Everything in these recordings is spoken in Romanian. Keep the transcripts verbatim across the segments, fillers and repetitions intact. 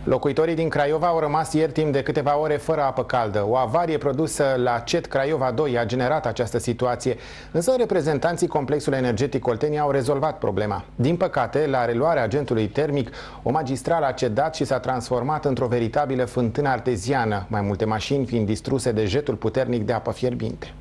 Locuitorii din Craiova au rămas ieri timp de câteva ore fără apă caldă. O avarie produsă la C E T Craiova doi a generat această situație, însă reprezentanții complexului energetic Oltenia au rezolvat problema. Din păcate, la reluarea agentului termic, o magistrală a cedat și s-a transformat într-o veritabilă fântână arteziană, mai multe mașini fiind distruse de jetul puternic de apă fierbinte.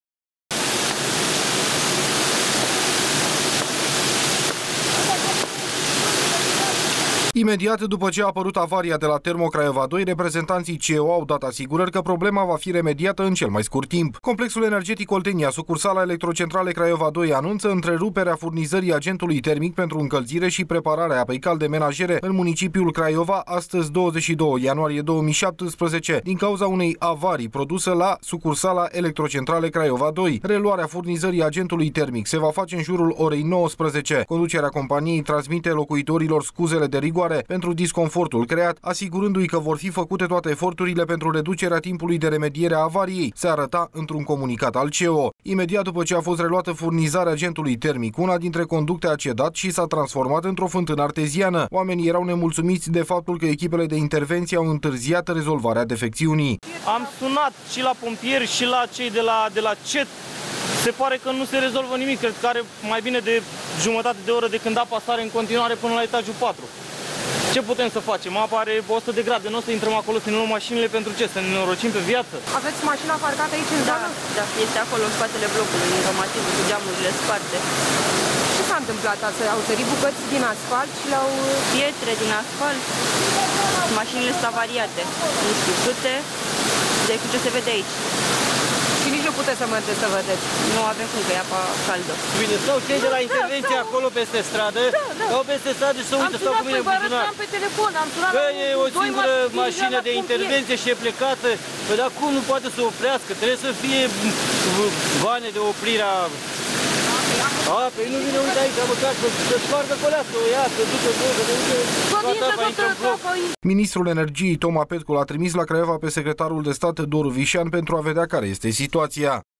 Imediat după ce a apărut avaria de la Termo Craiova doi, reprezentanții C E O au dat asigurări că problema va fi remediată în cel mai scurt timp. Complexul energetic Oltenia, sucursala Electrocentrale Craiova doi, anunță întreruperea furnizării agentului termic pentru încălzire și prepararea apei calde menajere în municipiul Craiova astăzi, douăzeci și doi ianuarie două mii șaptesprezece, din cauza unei avarii produse la sucursala Electrocentrale Craiova doi. Reluarea furnizării agentului termic se va face în jurul orei nouăsprezece. Conducerea companiei transmite locuitorilor scuzele de rigoare pentru disconfortul creat, asigurându-i că vor fi făcute toate eforturile pentru reducerea timpului de remediere a avariei, se arăta într-un comunicat al C E O. Imediat după ce a fost reluată furnizarea agentului termic, una dintre conducte a cedat și s-a transformat într-o fântână arteziană. Oamenii erau nemulțumiți de faptul că echipele de intervenție au întârziat rezolvarea defecțiunii. Am sunat și la pompieri și la cei de la, de la C E T. Se pare că nu se rezolvă nimic. Cred că are mai bine de jumătate de oră de când apa sare în continuare până la etajul patru. Ce putem să facem? Apa are o sută de grade, nu o să intrăm acolo să ne luăm mașinile pentru ce? Să ne norocim pe viață? Aveți mașina parcată aici în zonă? Da, da, este acolo în spatele blocului, în romativul, cu geamurile sparte. Ce s-a întâmplat? Au sărit bucăți din asfalt și le-au... Pietre din asfalt. Mașinile sunt avariate. Nu știu câte, decât ce se vede aici. Și nici nu puteți să mergeți să vedeți. Nu avem cum, că e apa caldă. Bine, stau cei de la intervenție acolo peste stradă, stau peste stradă și să uită, stau cu mine în buzunar. Am pe telefon, am sunat Că e o singură mașină de intervenție și e plecată. Păi dar cum nu poate să oprească? Trebuie să fie bani de oprire a... A, pe nu vine, uite aici, măcar să spargă colească, o ia, să ducă două, să ducă toată apa intră în bloc. Ministrul Energiei Toma Petcu l-a trimis la Craiova pe secretarul de stat Doru Vișan pentru a vedea care este situația.